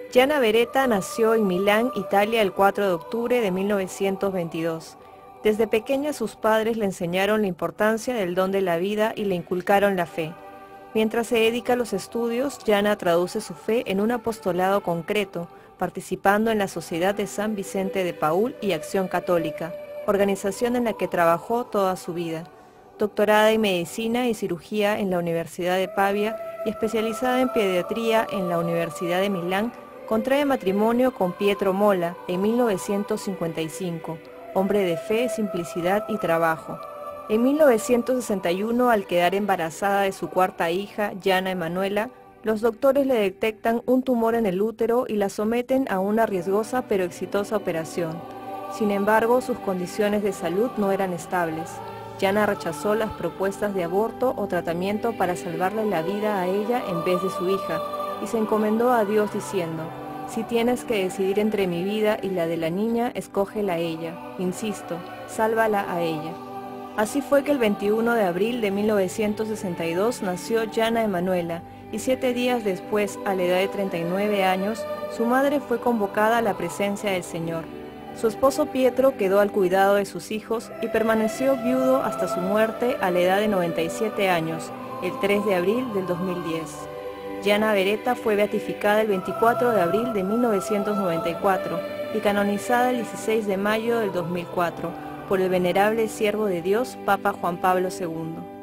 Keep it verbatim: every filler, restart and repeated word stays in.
Gianna Beretta nació en Milán, Italia, el cuatro de octubre de mil novecientos veintidós. Desde pequeña sus padres le enseñaron la importancia del don de la vida y le inculcaron la fe. Mientras se dedica a los estudios, Gianna traduce su fe en un apostolado concreto, participando en la Sociedad de San Vicente de Paúl y Acción Católica, organización en la que trabajó toda su vida. Doctorada en Medicina y Cirugía en la Universidad de Pavia y especializada en Pediatría en la Universidad de Milán, contrae matrimonio con Pietro Mola en mil novecientos cincuenta y cinco, hombre de fe, simplicidad y trabajo. En mil novecientos sesenta y uno, al quedar embarazada de su cuarta hija, Gianna Emanuela, los doctores le detectan un tumor en el útero y la someten a una riesgosa pero exitosa operación. Sin embargo, sus condiciones de salud no eran estables. Gianna rechazó las propuestas de aborto o tratamiento para salvarle la vida a ella en vez de su hija, y se encomendó a Dios diciendo: «Si tienes que decidir entre mi vida y la de la niña, escógela a ella. Insisto, sálvala a ella». Así fue que el veintiuno de abril de mil novecientos sesenta y dos nació Gianna Emanuela, y siete días después, a la edad de treinta y nueve años, su madre fue convocada a la presencia del Señor. Su esposo Pietro quedó al cuidado de sus hijos y permaneció viudo hasta su muerte a la edad de noventa y siete años, el tres de abril del dos mil diez. Gianna Beretta fue beatificada el veinticuatro de abril de mil novecientos noventa y cuatro y canonizada el dieciséis de mayo del dos mil cuatro por el venerable siervo de Dios, Papa Juan Pablo segundo.